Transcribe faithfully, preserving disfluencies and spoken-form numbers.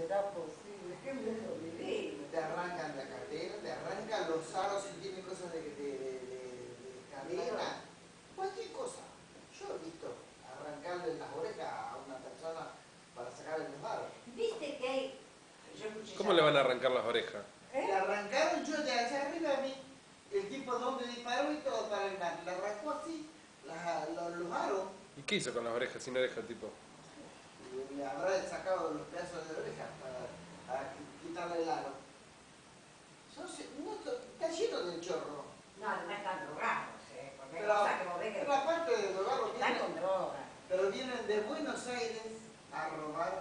será posible? ¿Qué mundo vivimos? Te arrancan la cartera, te arrancan los aros si tienen cosas de, de, de, de, de cadena, cualquier cosa. Yo he visto arrancarle las orejas a una persona para sacarle los aros. ¿Viste que hay? Yo escuché ¿Cómo ya- le van a arrancar las orejas? ¿Eh? Le arrancaron yo de allá arriba a mí, el tipo donde disparó y todo para el mar. Le arrancó así la, los, los aros. ¿Y qué hizo con las orejas sin oreja, tipo? Y le habrá sacado los pedazos de oreja para, para quitarle el aro. Yo sé, no, está lleno de chorro. No, no están drogados, ¿eh? Porque hay Pero, cosas que vos ves que pero aparte de drogarlo, están vienen, con droga. pero vienen de Buenos Aires a robar